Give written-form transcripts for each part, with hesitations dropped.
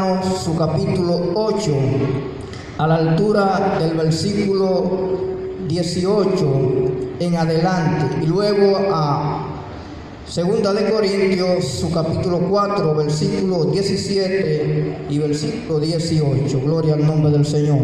Romanos, su capítulo 8, a la altura del versículo 18 en adelante, y luego a Segunda de Corintios, su capítulo 4, versículo 17 y versículo 18. Gloria al nombre del Señor.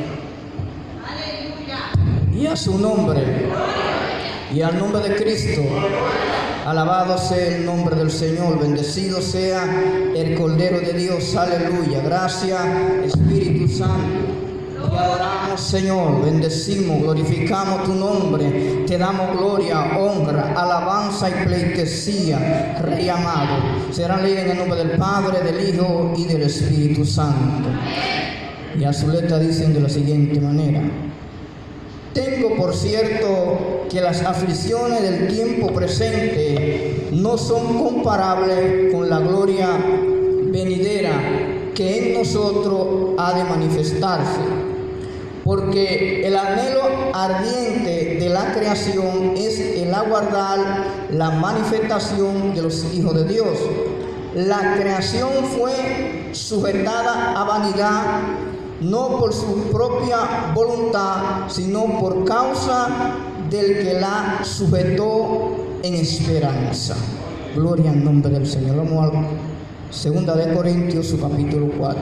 Y a su nombre, y al nombre de Cristo. Alabado sea el nombre del Señor, bendecido sea el Cordero de Dios, aleluya. Gracias, Espíritu Santo. Te adoramos, Señor, bendecimos, glorificamos tu nombre, te damos gloria, honra, alabanza y pleitesía, Rey amado. Serán leídas en el nombre del Padre, del Hijo y del Espíritu Santo. Y a su letra dicen de la siguiente manera: tengo por cierto que las aflicciones del tiempo presente no son comparables con la gloria venidera que en nosotros ha de manifestarse. Porque el anhelo ardiente de la creación es el aguardar la manifestación de los hijos de Dios. La creación fue sujetada a vanidad, no por su propia voluntad, sino por causa del que la sujetó en esperanza. Gloria al nombre del Señor. Vamos a Segunda de Corintios, su capítulo 4.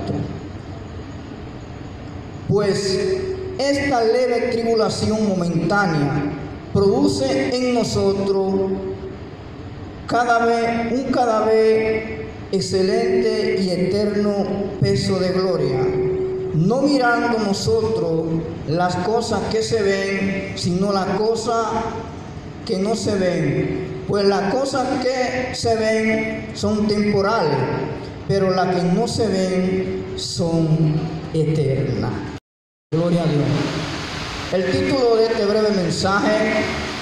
Pues esta leve tribulación momentánea produce en nosotros cada vez excelente y eterno peso de gloria, no mirando nosotros las cosas que se ven, sino las cosas que no se ven. Pues las cosas que se ven son temporales, pero las que no se ven son eternas. Gloria a Dios. El título de este breve mensaje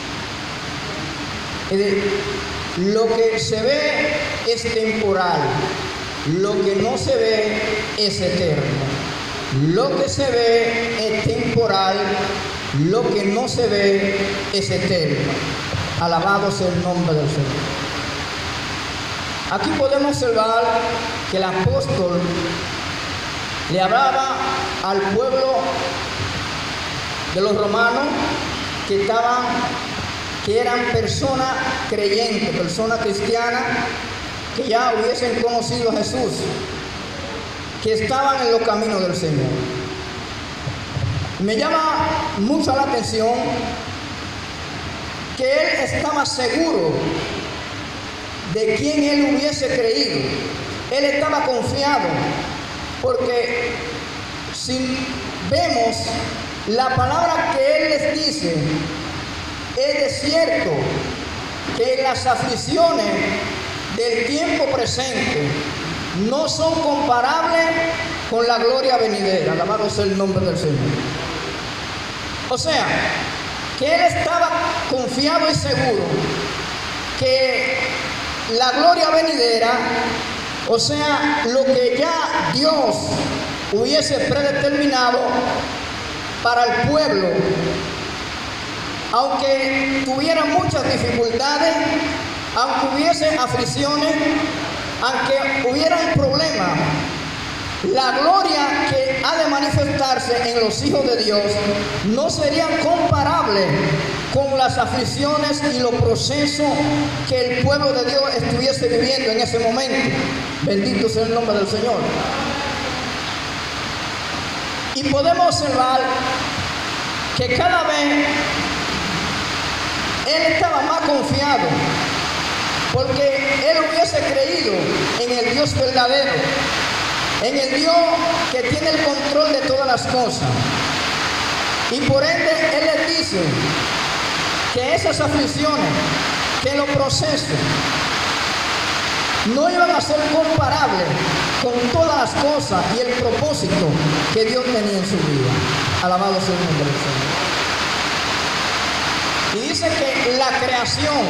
es de: lo que se ve es temporal, lo que no se ve es eterno. Lo que se ve es temporal, lo que no se ve es eterno. Alabado sea el nombre del Señor. Aquí podemos observar que el apóstol le hablaba al pueblo de los romanos que eran personas creyentes, personas cristianas que ya hubiesen conocido a Jesús, que estaban en los caminos del Señor. Me llama mucho la atención que él estaba seguro de quién él hubiese creído. Él estaba confiado, porque si vemos la palabra que él les dice, es de cierto que las aflicciones del tiempo presente no son comparables con la gloria venidera. Alabado sea el nombre del Señor. O sea, que él estaba confiado y seguro que la gloria venidera, o sea, lo que ya Dios hubiese predeterminado para el pueblo, aunque tuvieran muchas dificultades, aunque hubiesen aflicciones, aunque hubieran problemas, la gloria que ha de manifestarse en los hijos de Dios no sería comparable con las aflicciones y los procesos que el pueblo de Dios estuviese viviendo en ese momento. Bendito sea el nombre del Señor. Y podemos observar que cada vez él estaba más confiado, porque él hubiese creído en el Dios verdadero, en el Dios que tiene el control de todas las cosas. Y por ende él les dice que esas aflicciones, que los procesos no iban a ser comparables con todas las cosas y el propósito que Dios tenía en su vida. Alabado sea el nombre del Señor. Y dice que la creación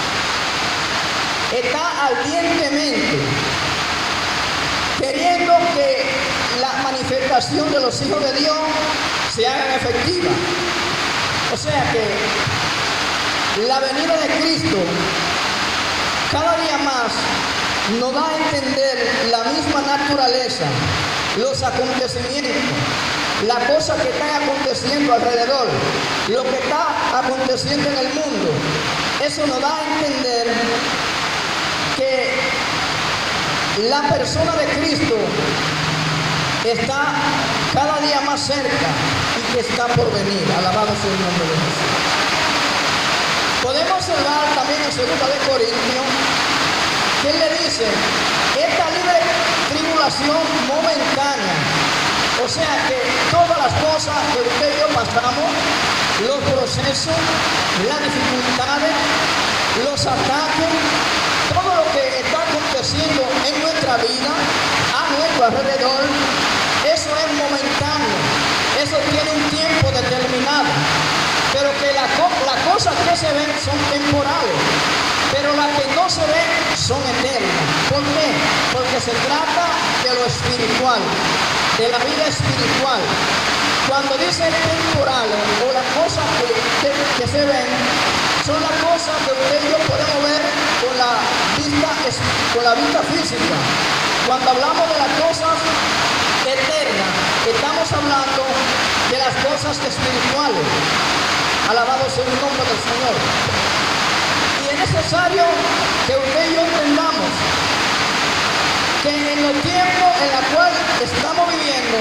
está ardientemente queriendo que la manifestación de los hijos de Dios se haga efectiva. O sea que la venida de Cristo cada día más nos da a entender la misma naturaleza, los acontecimientos, la cosa que está aconteciendo alrededor, lo que está aconteciendo en el mundo. Eso nos da a entender que la persona de Cristo está cada día más cerca y que está por venir. Alabado sea el nombre de Jesús. Podemos observar también en 2 de Corintios que él le dice, esta libre tribulación momentánea, o sea que todas las cosas que usted y yo pasamos, los procesos, las dificultades, los ataques, todo lo que está aconteciendo en nuestra vida, a nuestro alrededor, eso es momentáneo, eso tiene un tiempo determinado, pero que las cosas que se ven son temporales, pero las que no se ven son eternas. ¿Por qué? Porque se trata de lo espiritual, de la vida espiritual. Cuando dice temporales o las cosas que se ven, son las cosas que usted y yo podemos ver con la vista física. Cuando hablamos de las cosas eternas, estamos hablando de las cosas espirituales. Alabado sea el nombre del Señor. Y es necesario que usted y yo entendamos que en los tiempos en los cuales estamos viviendo,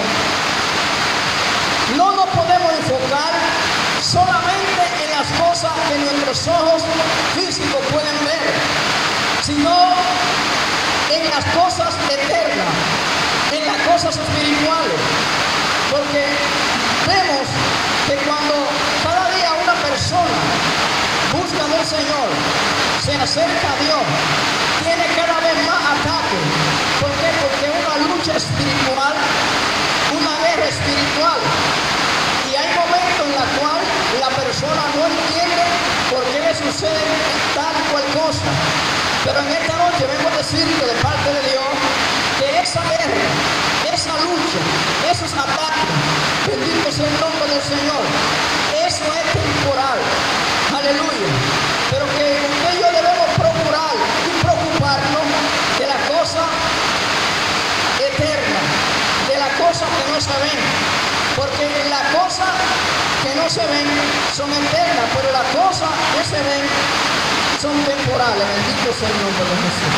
no nos podemos enfocar solamente en las cosas que nuestros ojos físicos pueden ver, sino en las cosas eternas, en las cosas espirituales. Porque vemos que cuando cada día una persona busca del Señor, se acerca a Dios, tiene cada vez más ataques. ¿Por qué? Porque una lucha espiritual, una guerra espiritual. Y hay momentos en los cuales la persona no entiende por qué le sucede tal o cual cosa. Pero en esta noche vengo a decirte de parte de Dios que esa guerra, esa lucha, esos ataques, bendito sea el nombre del Señor, eso es temporal. Aleluya. Pero que usted y yo debemos procurar y preocuparnos de las cosas eternas, de las cosas que no se ven. Porque las cosas que no se ven son eternas, pero las cosas que se ven son temporales. Bendito sea el nombre de Jesús.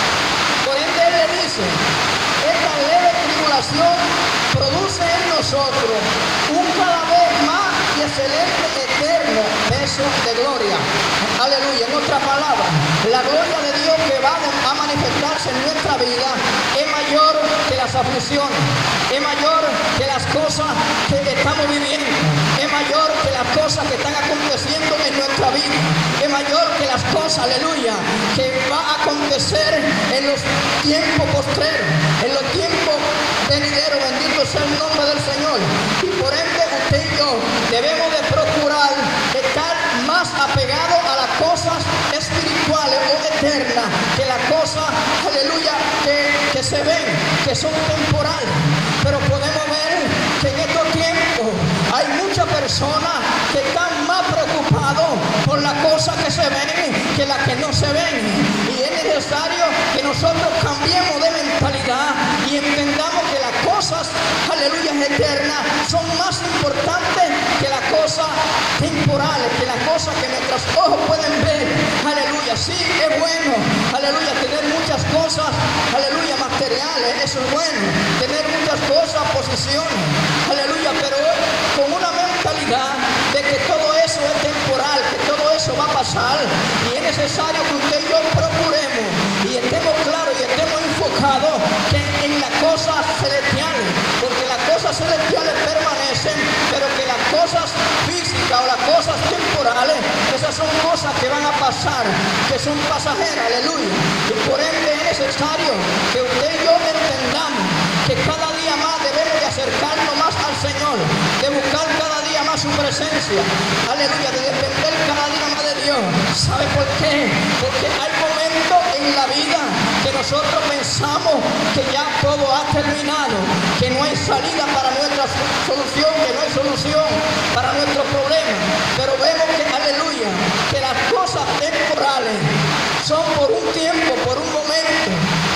Por ende él le dice, esta leve tribulación produce en nosotros un cada vez más y excelente eterno peso de gloria. Aleluya. En otras palabras, la gloria de Dios que va a manifestarse en nuestra vida es mayor que las aflicciones, es mayor que las cosas que estamos viviendo, es mayor que las cosas que están aconteciendo en nuestra vida, es mayor que las cosas, aleluya, que va a acontecer en los tiempos postreros, en los tiempos venideros. Bendito sea el nombre del Señor. Y por ende usted y yo debemos de procurar estar más apegados a las cosas espirituales o eternas que las cosas, aleluya, que se ven, que son temporales. Pero podemos ver que en estos tiempos hay muchas personas que están más preocupados por las cosas que se ven que las que no se ven. Y es necesario que nosotros cambiemos de mentalidad y entendamos que las cosas, aleluya, eternas son más importantes que las cosas temporales, que las cosas que nuestros ojos pueden ver. Aleluya. Sí, es bueno, aleluya, tener muchas cosas, aleluya, materiales, eso es bueno, tener muchas cosas, posiciones, aleluya, pero con una mentalidad de que todo eso es temporal, que todo eso va a pasar. Y es necesario que usted y yo procuremos y estemos claros y estemos enfocados en las cosas celestiales, porque las cosas celestiales permanecen, pero que las cosas físicas o las cosas temporales, esas son cosas que van a pasar, que son pasajeras, aleluya. Y por ende es necesario que usted y yo entendamos que cada día más debemos de acercarnos más al Señor, de buscar cada día más su presencia, aleluya, de depender cada día más de Dios. ¿Sabe por qué? Porque hay momentos en la vida que nosotros pensamos que ya todo ha terminado, que no hay salida para nuestra solución, que no hay solución para nuestros problemas. Pero vemos que, aleluya, que las cosas temporales son por un tiempo, por un momento,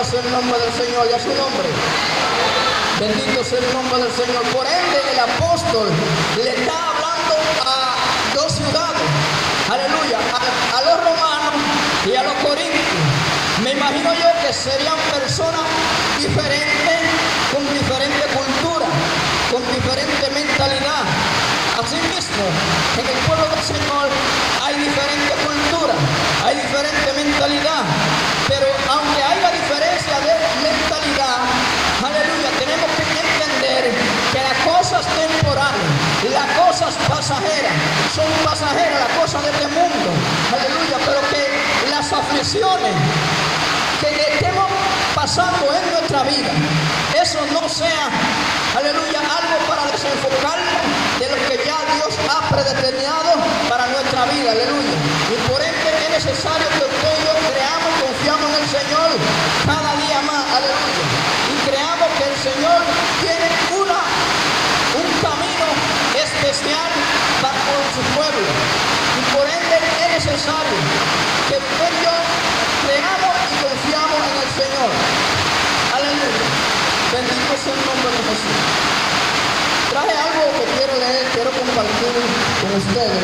sea el nombre del Señor y a su nombre. Bendito sea el nombre del Señor. Por ende, el apóstol le está hablando a dos ciudades, aleluya, a los romanos y a los corintios. Me imagino yo que serían personas diferentes, con diferente cultura, con diferente mentalidad. Asimismo, en el pueblo del Señor hay diferente cultura, hay diferente mentalidad, pero aunque haya diferencia de mentalidad, aleluya, tenemos que entender que las cosas temporales, las cosas pasajeras, son pasajeras las cosas de este mundo, aleluya, pero que las aflicciones que estemos pasando en nuestra vida, eso no sea, aleluya, algo para desenfocarnos de lo que ya Dios ha predeterminado para nuestra vida, aleluya. Y por ende es necesario que usted y yo creamos y confiamos en el Señor cada día más, aleluya. Y creamos que el Señor tiene un camino especial para con su pueblo. Y por ende es necesario que usted y yo creamos y confiamos en el Señor. Aleluya. Bendito sea el nombre de Jesús. Traje algo que quiero leer, quiero compartir con ustedes.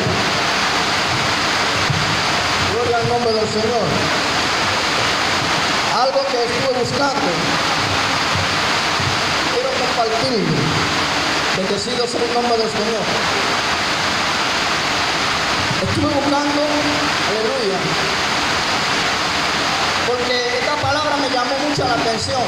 Gloria al nombre del Señor. Algo que estuve buscando. Quiero compartirlo. Bendecido sea el nombre del Señor. Estuve buscando, aleluya, porque esta palabra me llamó mucho la atención.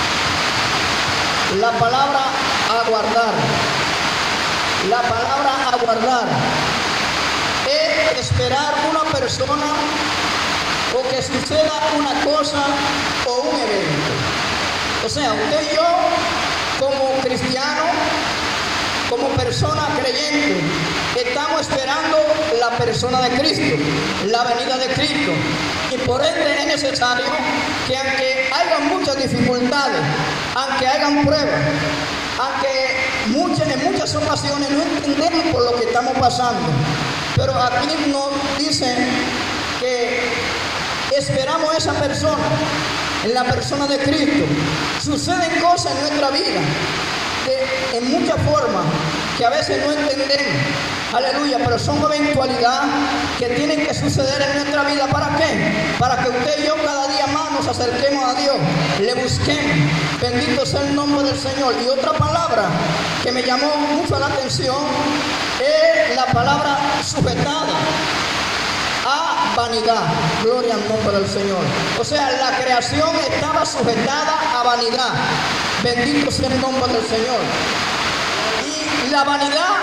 La palabra aguardar. La palabra aguardar es esperar una persona o que suceda una cosa o un evento. O sea, usted y yo, como cristianos, como persona creyente, estamos esperando la persona de Cristo, la venida de Cristo. Y por ende es necesario que aunque haya muchas dificultades, aunque hayan pruebas, aunque en muchas ocasiones no entendemos por lo que estamos pasando, pero aquí nos dicen que esperamos a esa persona, en la persona de Cristo. Suceden cosas en nuestra vida en muchas formas que a veces no entendemos, aleluya, pero son eventualidades que tienen que suceder en nuestra vida. ¿Para qué? Para que usted y yo cada día más nos acerquemos a Dios, le busquemos. Bendito sea el nombre del Señor. Y otra palabra que me llamó mucho la atención es la palabra sujetada a vanidad. Gloria al nombre del Señor. O sea, la creación estaba sujetada a vanidad. Bendito sea el nombre del Señor. Y la vanidad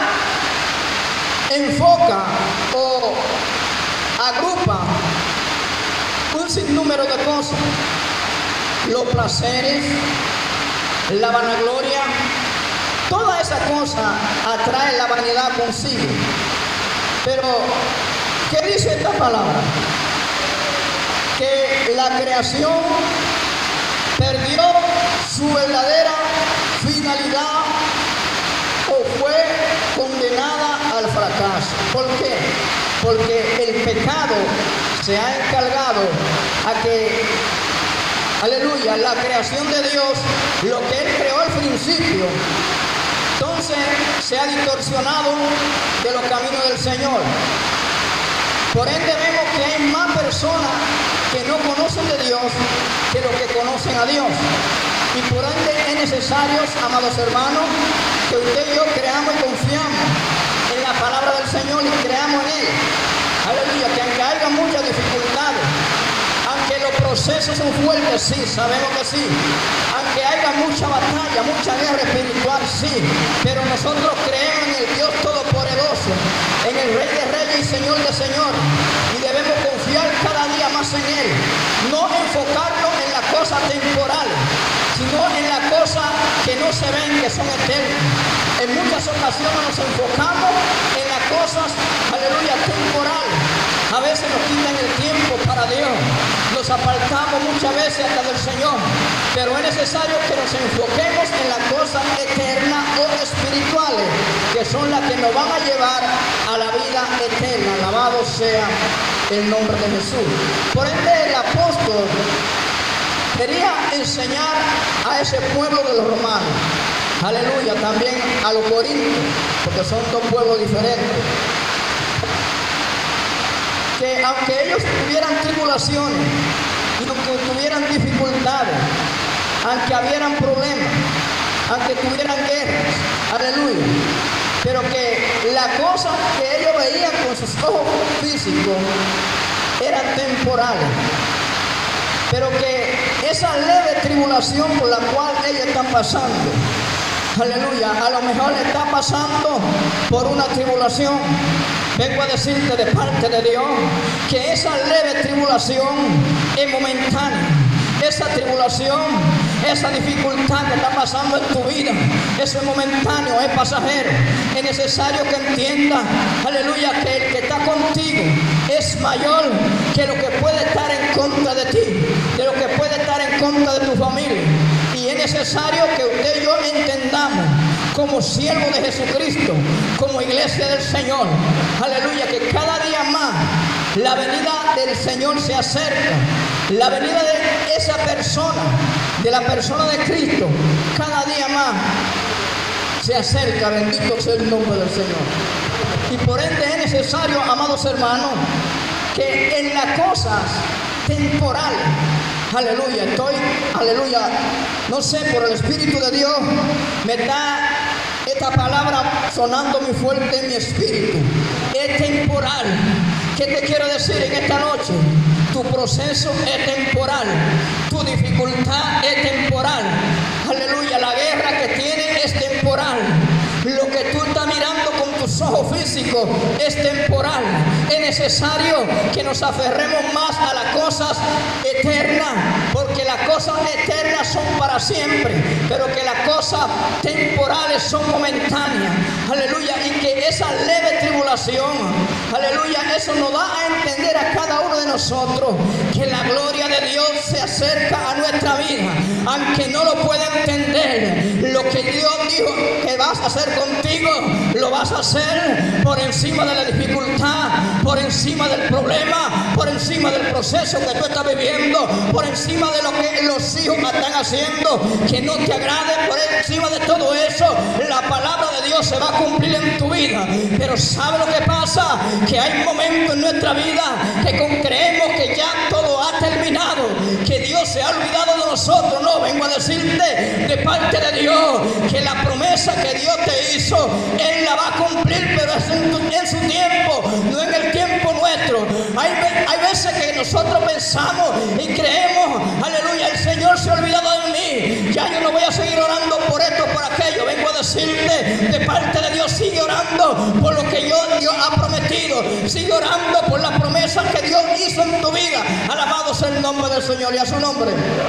enfoca o agrupa un sinnúmero de cosas. Los placeres, la vanagloria, toda esa cosa atrae la vanidad consigo. Pero ¿qué dice esta palabra? Que la creación perdió su verdadera finalidad o fue condenada al fracaso. ¿Por qué? Porque el pecado se ha encargado a que, aleluya, la creación de Dios, lo que Él creó al principio, entonces se ha distorsionado de los caminos del Señor. Por ende vemos que hay más personas que no conocen de Dios que los que conocen a Dios. Y por ende es necesario, amados hermanos, que usted y yo creamos y confiamos en la palabra del Señor y creamos en Él. Aleluya, que aunque haya muchas dificultades, aunque los procesos son fuertes, sí, sabemos que sí. Aunque haya mucha batalla, mucha guerra espiritual, sí. Pero nosotros creemos en el Dios Todopoderoso, en el Rey de Reyes y Señor de Señores. Y debemos confiar cada día más en Él. No enfocarnos en las cosas temporales, sino en las cosas que no se ven, que son eternas. En muchas ocasiones nos enfocamos en las cosas, aleluya, temporales. A veces nos quitan el tiempo para Dios. Nos apartamos muchas veces hasta del Señor. Pero es necesario que nos enfoquemos en las cosas eternas o espirituales, que son las que nos van a llevar a la vida eterna. Alabado sea el nombre de Jesús. Por ende, el apóstol quería enseñar a ese pueblo de los romanos, aleluya, también a los corintios, porque son dos pueblos diferentes, que aunque ellos tuvieran tribulaciones y aunque tuvieran dificultades, aunque hubieran problemas, aunque tuvieran guerras, aleluya, pero que la cosa que ellos veían con sus ojos físicos eran temporales, pero que esa leve tribulación por la cual ellos están pasando, aleluya, a lo mejor le está pasando por una tribulación. Vengo a decirte de parte de Dios que esa leve tribulación es momentánea. Esa tribulación, esa dificultad que está pasando en tu vida, eso es momentáneo, es pasajero. Es necesario que entiendas, aleluya, que el que está contigo es mayor que lo que puede estar en contra de ti, de lo que puede estar en contra de tu familia. Y es necesario que usted y yo entendamos, como siervo de Jesucristo, como iglesia del Señor, aleluya, que cada día más la venida del Señor se acerca. La venida de esa persona, de la persona de Cristo, cada día más se acerca. Bendito sea el nombre del Señor. Y por ende es necesario, amados hermanos, que en las cosas temporales, aleluya, no sé, por el Espíritu de Dios me da esta palabra sonando muy fuerte en mi espíritu. Es temporal. ¿Qué te quiero decir en esta noche? Tu proceso es temporal, tu dificultad es temporal, aleluya, la guerra que tienes es temporal, lo que tú estás mirando con tus ojos físicos es temporal. Es necesario que nos aferremos más a las cosas eternas, porque las cosas eternas son para siempre, pero que las cosas temporales son momentáneas, aleluya, y que esa leve tribulación, aleluya, eso nos da a entender a cada uno de nosotros que la gloria de Dios se acerca a nuestra vida, aunque no lo pueda entender. Lo que Dios dijo que vas a hacer contigo, lo vas a hacer por encima de la dificultad, por encima del problema, por encima del proceso que tú estás viviendo, por encima de lo que los hijos están haciendo que no te agrade. Por encima de todo eso, la palabra de Dios se va a cumplir en tu vida. Pero ¿sabe lo que pasa? Que hay momentos en nuestra vida que creemos que ya todo ha terminado, que Dios se ha olvidado de nosotros. No, vengo a decirte de parte de Dios que la promesa que Dios te hizo, Él la va a cumplir, pero es en su tiempo, no en el tiempo nuestro. Hay veces que nosotros pensamos y creemos, aleluya, el Señor se ha olvidado de mí, ya yo no voy a seguir orando por esto, por aquello. Vengo a decirte de parte de Dios, sigue orando por lo que Dios ha prometido, sigue orando por las promesas que Dios hizo en tu vida. Alabado sea el nombre del Señor y a su nombre.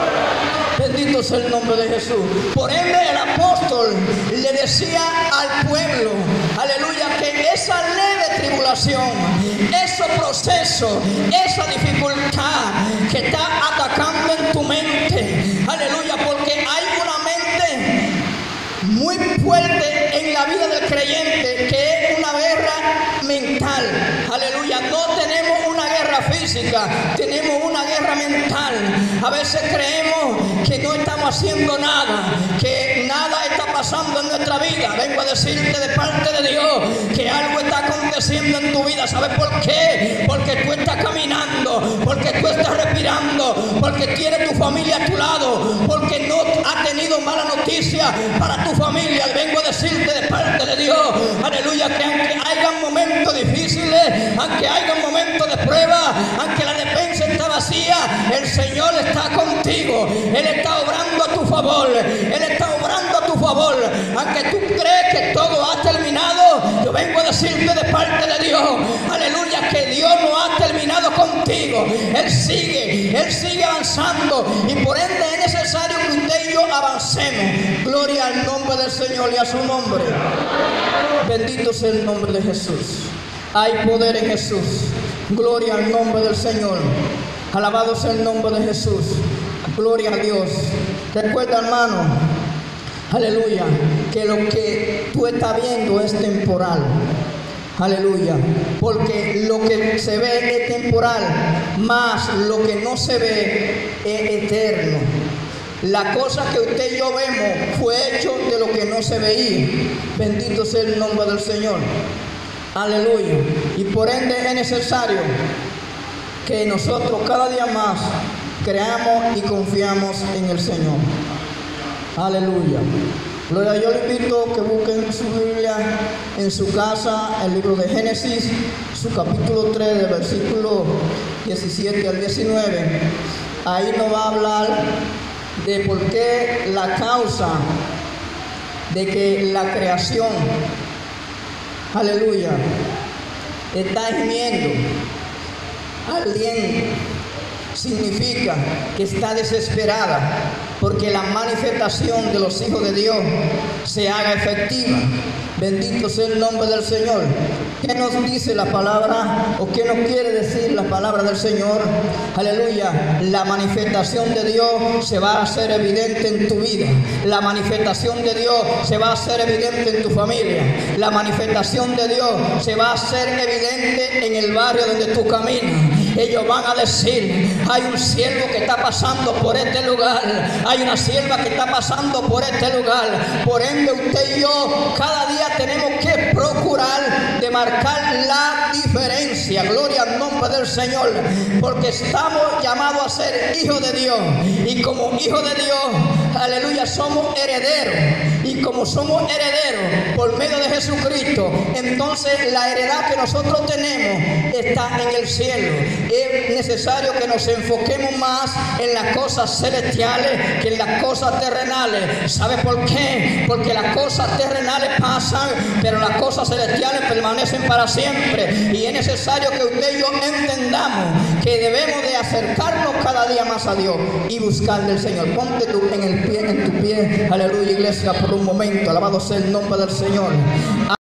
Bendito sea el nombre de Jesús. Por ende el apóstol le decía al pueblo, aleluya, que esa leve tribulación, ese proceso, esa dificultad que está atacando en tu mente, aleluya, porque hay una mente muy fuerte en la vida del creyente que es una guerra mental, aleluya. No tenemos una guerra física, tenemos una guerra mental. A veces creemos que no estamos haciendo nada, que nada está pasando en nuestra vida. Vengo a decirte de parte de Dios que algo está aconteciendo en tu vida. ¿Sabes por qué? Porque tú estás caminando, porque tú estás respirando, porque tienes tu familia a tu lado, porque no has tenido mala noticia para tu familia. Vengo a decirte de parte de Dios, aleluya, que aunque haya momentos difíciles, aunque haya momentos de prueba, aunque la despensa está vacía, el Señor está contigo. Él está obrando a tu favor, Él está obrando a tu favor. Aunque tú crees que todo ha terminado, yo vengo a decirte de parte de Dios, aleluya, que Dios no ha terminado contigo. Él sigue avanzando, y por ende es necesario que usted y yo avancemos. Gloria al nombre del Señor y a su nombre. Bendito sea el nombre de Jesús. Hay poder en Jesús. Gloria al nombre del Señor. Alabado sea el nombre de Jesús. Gloria a Dios. Recuerda, hermano, aleluya, que lo que tú estás viendo es temporal. Aleluya, porque lo que se ve es temporal, más lo que no se ve es eterno. La cosa que usted y yo vemos fue hecho de lo que no se veía. Bendito sea el nombre del Señor. Aleluya. Y por ende es necesario que nosotros cada día más creamos y confiamos en el Señor. Aleluya. Gloria, yo le invito a que busquen su Biblia en su casa, el libro de Génesis, su capítulo 3, del versículo 17 al 19. Ahí nos va a hablar de por qué la causa de que la creación, aleluya, está gimiendo, ardiendo. Significa que está desesperada porque la manifestación de los hijos de Dios se haga efectiva. Bendito sea el nombre del Señor. ¿Qué nos dice la palabra o qué nos quiere decir la palabra del Señor? Aleluya. La manifestación de Dios se va a hacer evidente en tu vida. La manifestación de Dios se va a hacer evidente en tu familia. La manifestación de Dios se va a hacer evidente en el barrio donde tú caminas. Ellos van a decir: hay un siervo que está pasando por este lugar, hay una sierva que está pasando por este lugar. Por ende, usted y yo cada día tenemos que procurar de marcar la diferencia. Gloria al nombre del Señor, porque estamos llamados a ser hijos de Dios, y como hijos de Dios, aleluya, somos herederos. Y como somos herederos por medio de Jesucristo, entonces la heredad que nosotros tenemos está en el cielo. Es necesario que nos enfoquemos más en las cosas celestiales que en las cosas terrenales. ¿Sabe por qué? Porque las cosas terrenales pasan, pero las cosas celestiales permanecen para siempre. Y es necesario que usted y yo entendamos que debemos de acercarnos cada día más a Dios y buscar del Señor. Ponte tú en tu pie, aleluya, iglesia, por un momento. Alabado sea el nombre del Señor.